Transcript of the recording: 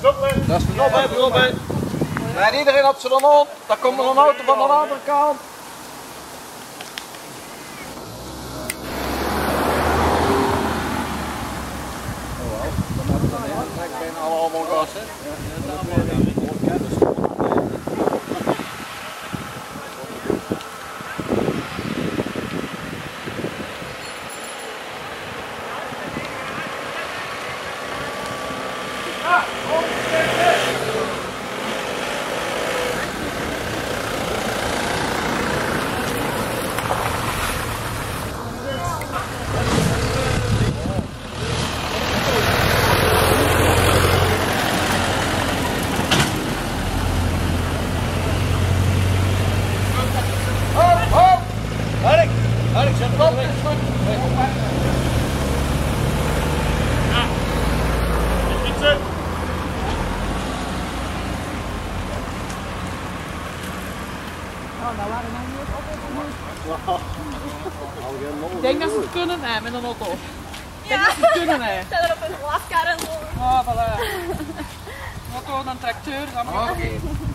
Dat is de Robbe. En iedereen op zijn hond. Dan komt er een auto van de andere kant. Ik ben allemaal gas, hè? Alex, zet hem op. Ja. Fietsen. Oh, nou waren we nou niet op. Ik denk dat ze het kunnen hè, met een auto. Ik denk dat ze het kunnen hè. Stel er op een glaskar en zo. Oh, voilà. Auto, dan tracteur, dan Oké.